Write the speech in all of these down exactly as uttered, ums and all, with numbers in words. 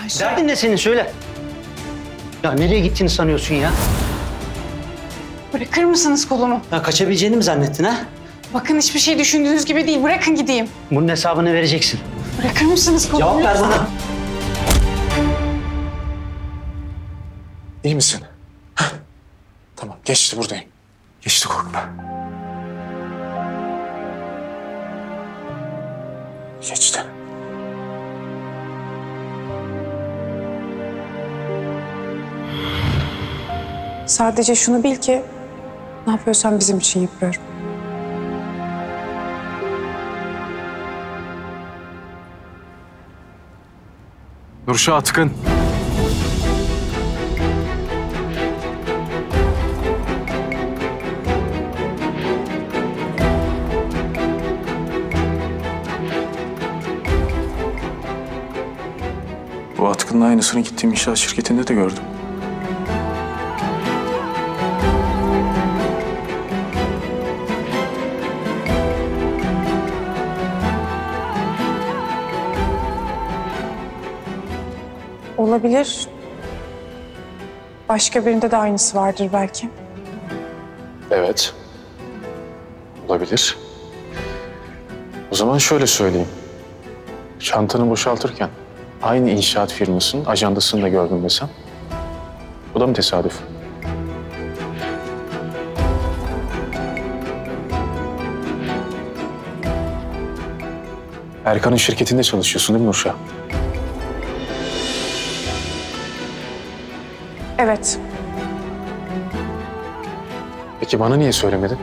Ayşe. Derdin ne senin söyle. Ya nereye gittiğini sanıyorsun ya? Bırakır mısınız kolumu? Ya kaçabileceğini mi zannettin ha? Bakın hiçbir şey düşündüğünüz gibi değil. Bırakın gideyim. Bunun hesabını vereceksin. Bırakır mısınız kolumu? Cevap ver bana. İyi misin? Heh. Tamam, geçti, buradayım. Geçti, korkma. Geçti. Sadece şunu bil ki ne yapıyorsan bizim için yapıyorum. Nurşah Atkın. Bu Atkın'la aynısını gittiğim inşaat şirketinde de gördüm. Olabilir. Başka birinde de aynısı vardır belki. Evet. Olabilir. O zaman şöyle söyleyeyim. Çantanı boşaltırken aynı inşaat firmasının ajandasını da gördüm desem. Bu da mı tesadüf? Erkan'ın şirketinde çalışıyorsun değil mi Nurşah? Evet. Peki bana niye söylemedin?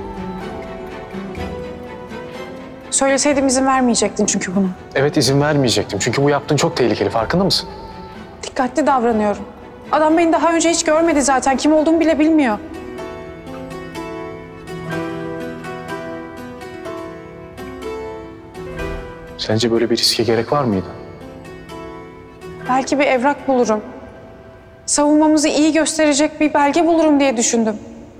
Söyleseydim izin vermeyecektin çünkü bunu. Evet, izin vermeyecektim. Çünkü bu yaptığın çok tehlikeli. Farkında mısın? Dikkatli davranıyorum. Adam beni daha önce hiç görmedi zaten. Kim olduğumu bile bilmiyor. Sence böyle bir riske gerek var mıydı? Belki bir evrak bulurum. Savunmamızı iyi gösterecek bir belge bulurum diye düşündüm.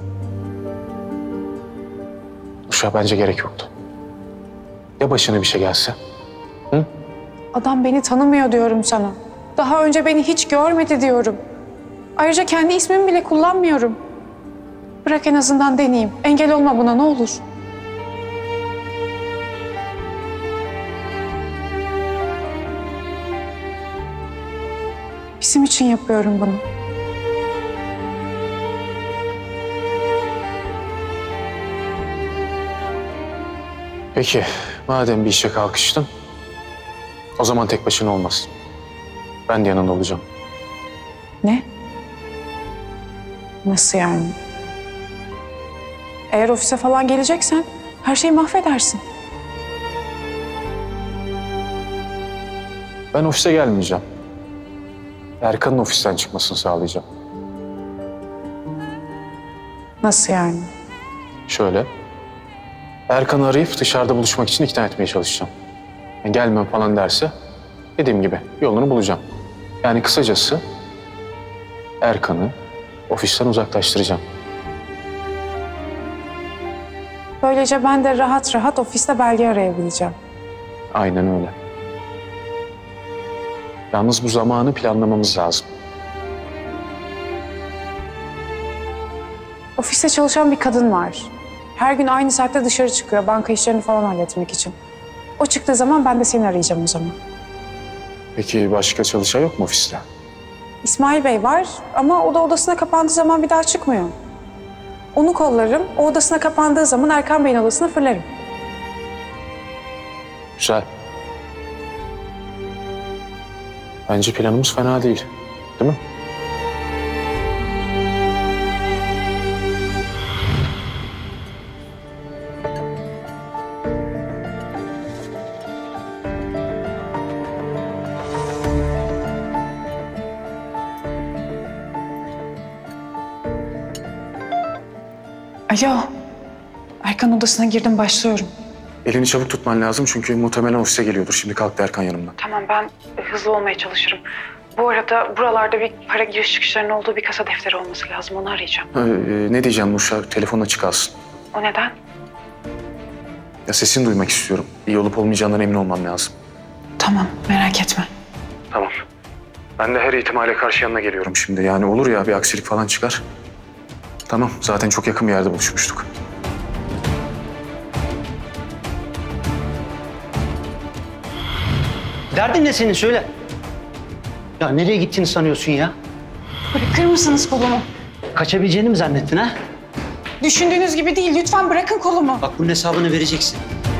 Nurşah, bence gerek yoktu. Ya başına bir şey gelse? Hı? Adam beni tanımıyor diyorum sana. Daha önce beni hiç görmedi diyorum. Ayrıca kendi ismimi bile kullanmıyorum. Bırak en azından deneyeyim. Engel olma buna ne olur. Bizim için yapıyorum bunu. Peki, madem bir işe kalkıştın, o zaman tek başına olmaz. Ben de yanında olacağım. Ne? Nasıl yani? Eğer ofise falan geleceksen her şeyi mahvedersin. Ben ofise gelmeyeceğim. Erkan'ın ofisten çıkmasını sağlayacağım. Nasıl yani? Şöyle, Erkan'ı arayıp dışarıda buluşmak için ikna etmeye çalışacağım. Yani gelmem falan derse, dediğim gibi yolunu bulacağım. Yani kısacası Erkan'ı ofisten uzaklaştıracağım. Böylece ben de rahat rahat ofiste belge arayabileceğim. Aynen öyle. Yalnız bu zamanı planlamamız lazım. Ofiste çalışan bir kadın var. Her gün aynı saatte dışarı çıkıyor banka işlerini falan halletmek için. O çıktığı zaman ben de seni arayacağım o zaman. Peki başka çalışan yok mu ofiste? İsmail Bey var ama o da odasına kapandığı zaman bir daha çıkmıyor. Onu kollarım, o odasına kapandığı zaman Erkan Bey'in odasına fırlarım. Güzel. Bence planımız fena değil, değil mi? Alo, Erkan odasına girdim, başlıyorum. Elini çabuk tutman lazım çünkü muhtemelen ofise geliyordur. Şimdi kalktı Erkan yanımdan. Tamam, ben hızlı olmaya çalışırım. Bu arada buralarda bir para giriş çıkışlarının olduğu bir kasa defteri olması lazım, onu arayacağım. Ha, e, ne diyeceğim Nurşah? Telefon açık kalsın. O neden? Ya sesini duymak istiyorum. İyi olup olmayacağından emin olmam lazım. Tamam, merak etme. Tamam. Ben de her ihtimale karşı yanına geliyorum şimdi. Yani olur ya bir aksilik falan çıkar. Tamam, zaten çok yakın bir yerde buluşmuştuk. Derdin ne senin söyle. Ya nereye gittiğini sanıyorsun ya? Bırakır mısınız kolumu? Kaçabileceğini mi zannettin ha? Düşündüğünüz gibi değil. Lütfen bırakın kolumu. Bak bunun hesabını vereceksin.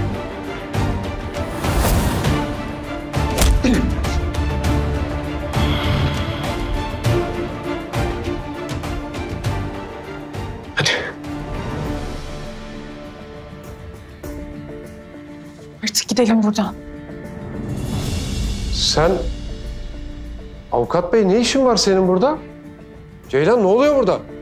Hadi. Artık gidelim buradan. Sen... Avukat bey ne işin var senin burada? Ceylan ne oluyor burada?